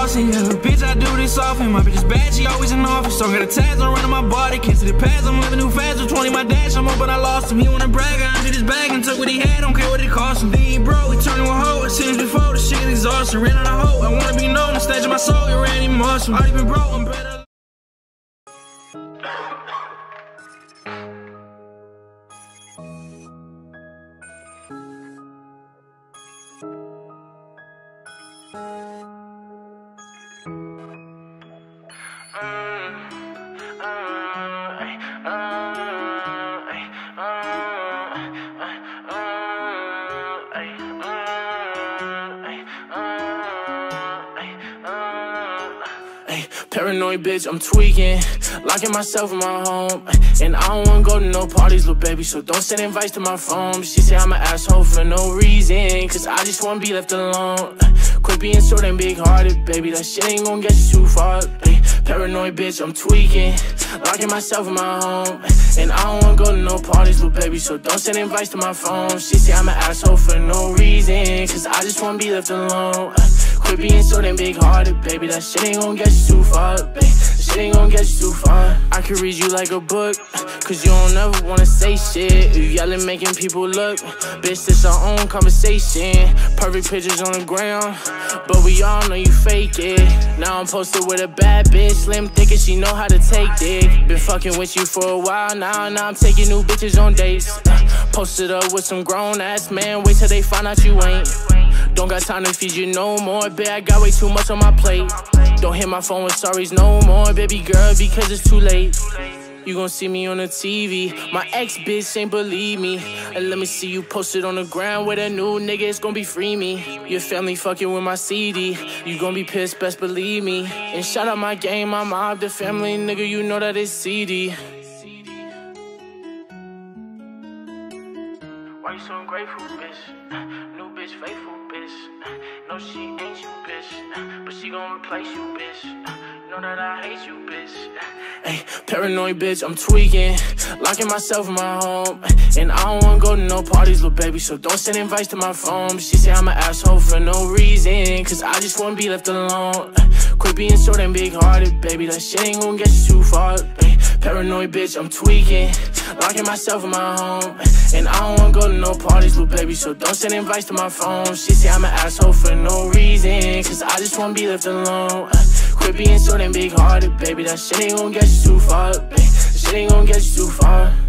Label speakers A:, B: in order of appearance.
A: flossing, yeah. Bitch, I do this often. My bitch is bad, she always in office. So I got the tags on running my body. Can't see the pads, I'm living too fast. With 20 my dash, I'm up but I lost him. He wanna brag, I emptied his bag and took what he had. Don't care what it cost him. Then he broke, he turned to a hoe. I seen him before, the shit is exhausting. Ran out of hope, I wanna be known. The stage of my soul, you ran even muscle. Already been broke, I'm better.
B: Paranoid bitch, I'm tweaking, locking myself in my home. And I don't wanna go to no parties, little baby, so don't send invites to my phone. She say I'm an asshole for no reason, cause I just wanna be left alone. Quit being so damn big-hearted, baby, that shit ain't gon' get you too far. Paranoid bitch, I'm tweaking, locking myself in my home. And I don't wanna go to no parties, little baby, so don't send invites to my phone. She say I'm an asshole for no reason, cause I just wanna be left alone. Quit being so damn big-hearted, baby, that shit ain't gon' get you too far, baby. That shit ain't gon' get you too far. I could read you like a book, cause you don't ever wanna say shit. You yelling, making people look. Bitch, this our own conversation. Perfect pictures on the ground, but we all know you fake it. Now I'm posted with a bad bitch, slim, thick, and she know how to take dick. Been fucking with you for a while now I'm taking new bitches on dates. Posted up with some grown-ass man, wait till they find out you ain't. Don't got time to feed you no more, bitch, I got way too much on my plate. Don't hit my phone with sorries no more, baby girl, because it's too late. You gon' see me on the TV, my ex-bitch ain't believe me. And let me see you posted on the ground with a new nigga, it's gon' be free me. Your family fucking with my CD, you gon' be pissed, best believe me. And shout out my game, my mob, the family, nigga, you know that it's CD. Why you so ungrateful, bitch? New bitch, faithful, bitch. No, she ain't you, bitch, but she gon' replace you, bitch. Know that I hate you, bitch. Hey, paranoid bitch, I'm tweaking, locking myself in my home. And I don't wanna go to no parties, little baby, so don't send invites to my phone. She say I'm an asshole for no reason, cause I just wanna be left alone. Quit being so damn big-hearted, baby, that shit ain't gon' get you too far. Hey, paranoid bitch, I'm tweaking, locking myself in my home. And I don't wanna go to no parties, little baby, so don't send invites to my phone. She say I'm an asshole for no reason, cause I just wanna be left alone. Quit being so damn big-hearted, baby, that shit ain't gon' get you too far, baby. That shit ain't gon' get you too far.